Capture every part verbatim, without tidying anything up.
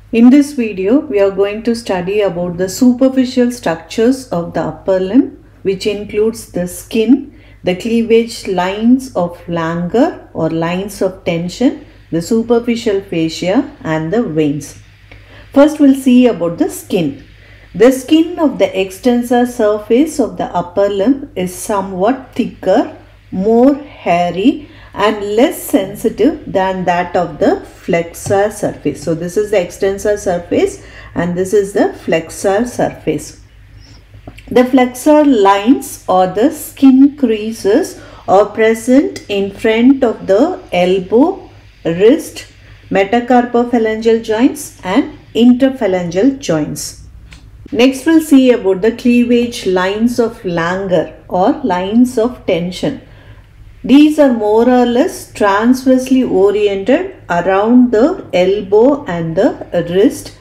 In this video, we are going to study about the superficial structures of the upper limb, which includes the skin, the cleavage lines of languor or lines of tension, the superficial fascia and the veins. First, we'll see about the skin. The skin of the extensor surface of the upper limb is somewhat thicker, more hairy and less sensitive than that of the flexor surface. So this is the extensor surface and this is the flexor surface. The flexor lines or the skin creases are present in front of the elbow, wrist, metacarpophalangeal joints and interphalangeal joints. Next, we'll see about the cleavage lines of languor or lines of tension. These are more or less transversely oriented around the elbow and the wrist,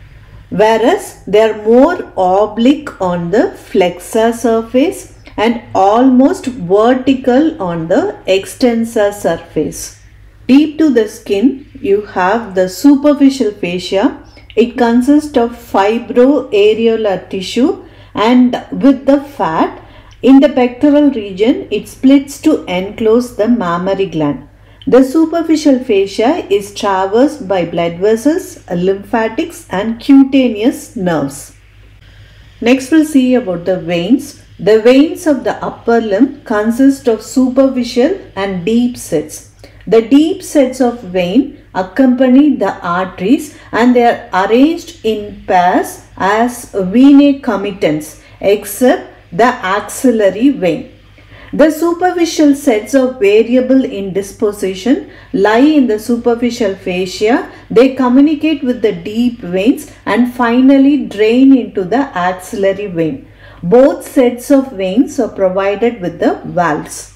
whereas they are more oblique on the flexor surface and almost vertical on the extensor surface. Deep to the skin, you have the superficial fascia. It consists of fibroareolar tissue and with the fat. In the pectoral region, it splits to enclose the mammary gland. The superficial fascia is traversed by blood vessels, lymphatics and cutaneous nerves. Next, we'll see about the veins. The veins of the upper limb consist of superficial and deep sets. The deep sets of vein accompany the arteries and they are arranged in pairs as venae comitants, except the axillary vein. The superficial sets are variable in disposition, lie in the superficial fascia. They communicate with the deep veins and finally drain into the axillary vein. Both sets of veins are provided with the valves.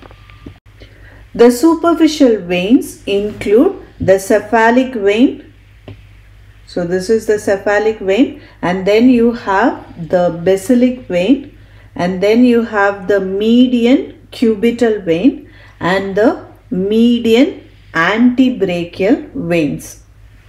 The superficial veins include the cephalic vein. So this is the cephalic vein, and then you have the basilic vein, and then you have the median cubital vein and the median antebrachial veins.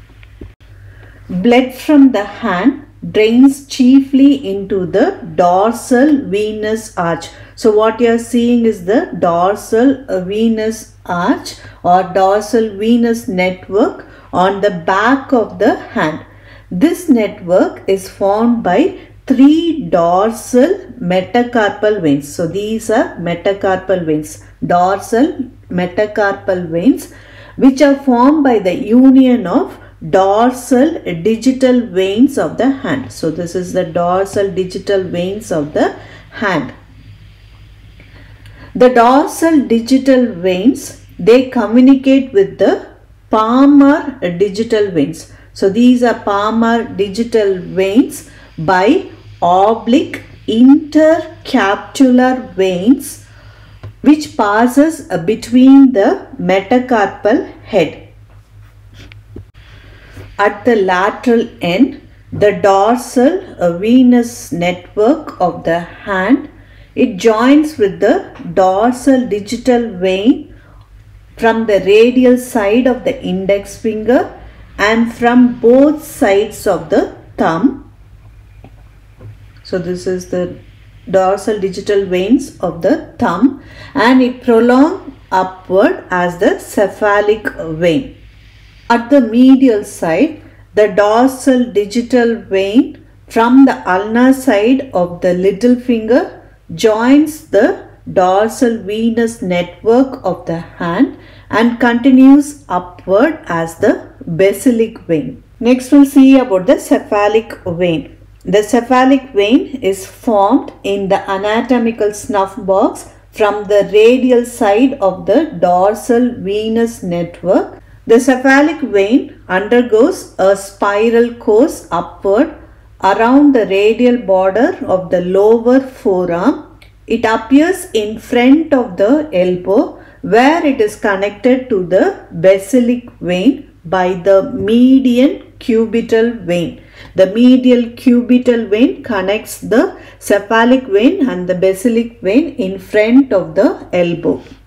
Blood from the hand drains chiefly into the dorsal venous arch. So what you are seeing is the dorsal venous arch or dorsal venous network on the back of the hand. This network is formed by three dorsal metacarpal veins. So these are metacarpal veins, dorsal metacarpal veins, which are formed by the union of dorsal digital veins of the hand. So this is the dorsal digital veins of the hand. The dorsal digital veins, they communicate with the palmar digital veins. So these are palmar digital veins by oblique intercapsular veins which passes between the metacarpal head. At the lateral end, the dorsal venous network of the hand, it joins with the dorsal digital vein from the radial side of the index finger and from both sides of the thumb. So this is the dorsal digital veins of the thumb and it prolongs upward as the cephalic vein. At the medial side, the dorsal digital vein from the ulnar side of the little finger joins the dorsal venous network of the hand and continues upward as the basilic vein. Next, we'll see about the cephalic vein. The cephalic vein is formed in the anatomical snuff box from the radial side of the dorsal venous network. The cephalic vein undergoes a spiral course upward around the radial border of the lower forearm. It appears in front of the elbow where it is connected to the basilic vein by the median cubital vein. The medial cubital vein connects the cephalic vein and the basilic vein in front of the elbow.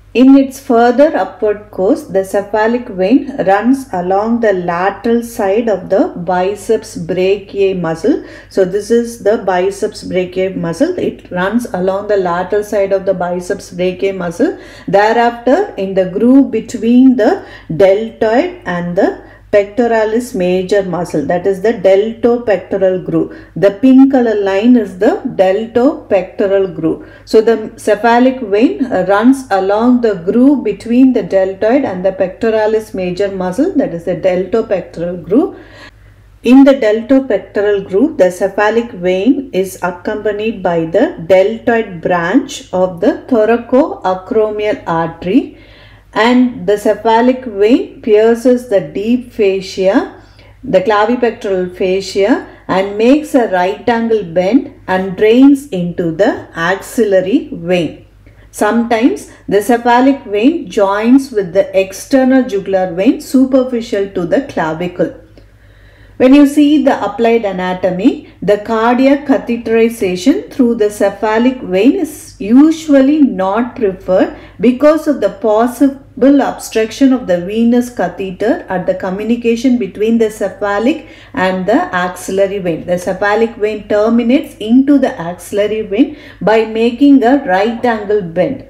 In its further upward course, the cephalic vein runs along the lateral side of the biceps brachiae muscle. So this is the biceps brachiae muscle. It runs along the lateral side of the biceps brachiae muscle. Thereafter, in the groove between the deltoid and the pectoralis major muscle, that is the deltopectoral groove. The pink color line is the deltopectoral groove. So the cephalic vein runs along the groove between the deltoid and the pectoralis major muscle, that is the deltopectoral groove. In the deltopectoral groove, the cephalic vein is accompanied by the deltoid branch of the thoracoacromial artery, and the cephalic vein pierces the deep fascia, the clavipectoral fascia, and makes a right angle bend and drains into the axillary vein. Sometimes the cephalic vein joins with the external jugular vein superficial to the clavicle. When you see the applied anatomy, the cardiac catheterization through the cephalic vein is usually not preferred because of the possible obstruction of the venous catheter at the communication between the cephalic and the axillary vein. The cephalic vein terminates into the axillary vein by making a right angle bend.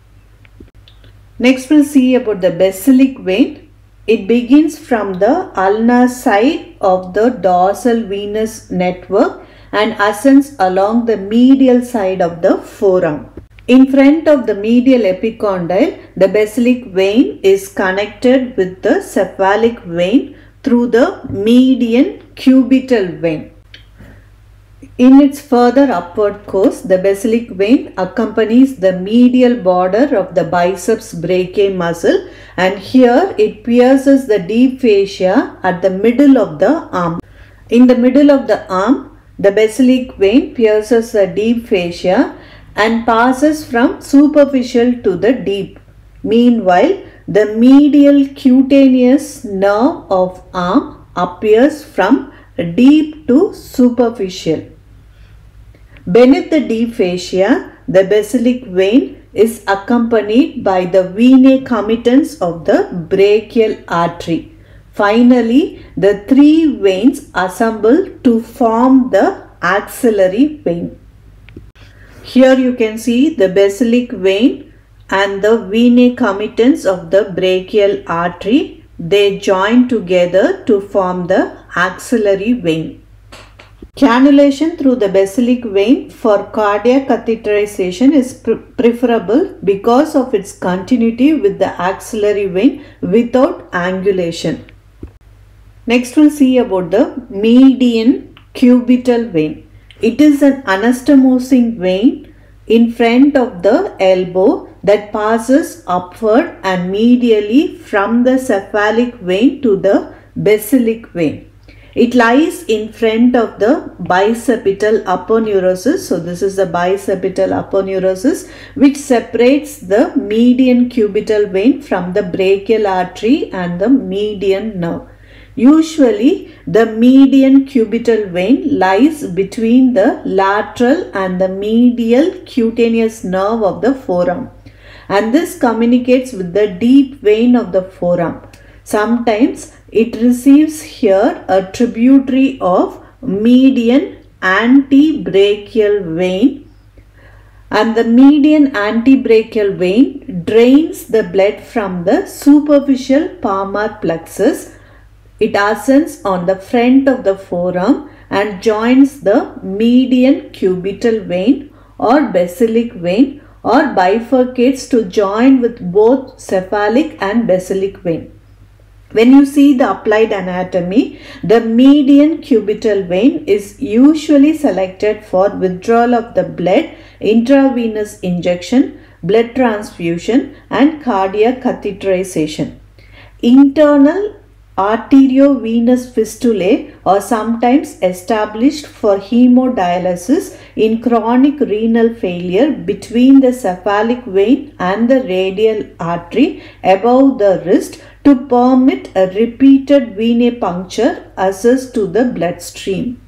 Next, we'll see about the basilic vein. It begins from the ulnar side of the dorsal venous network and ascends along the medial side of the forearm. In front of the medial epicondyle, the basilic vein is connected with the cephalic vein through the median cubital vein. In its further upward course, the basilic vein accompanies the medial border of the biceps brachiae muscle, and here it pierces the deep fascia at the middle of the arm. In the middle of the arm, the basilic vein pierces the deep fascia and passes from superficial to the deep. Meanwhile, the medial cutaneous nerve of arm appears from deep to superficial. Beneath the deep fascia, the basilic vein is accompanied by the venae committens of the brachial artery. Finally, the three veins assemble to form the axillary vein. Here you can see the basilic vein and the venae committens of the brachial artery. They join together to form the axillary vein. Cannulation through the basilic vein for cardiac catheterization is pre preferable because of its continuity with the axillary vein without angulation. Next, we'll see about the median cubital vein. It is an anastomosing vein in front of the elbow that passes upward and medially from the cephalic vein to the basilic vein. It lies in front of the bicipital aponeurosis. So this is the bicipital aponeurosis which separates the median cubital vein from the brachial artery and the median nerve. Usually the median cubital vein lies between the lateral and the medial cutaneous nerve of the forearm, and this communicates with the deep vein of the forearm. Sometimes it receives here a tributary of median antebrachial vein, and the median antebrachial vein drains the blood from the superficial palmar plexus. It ascends on the front of the forearm and joins the median cubital vein or basilic vein, or bifurcates to join with both cephalic and basilic vein. When you see the applied anatomy, the median cubital vein is usually selected for withdrawal of the blood, intravenous injection, blood transfusion, and cardiac catheterization. Internal arteriovenous fistulae are sometimes established for hemodialysis in chronic renal failure between the cephalic vein and the radial artery above the wrist to permit a repeated venae puncture access to the bloodstream.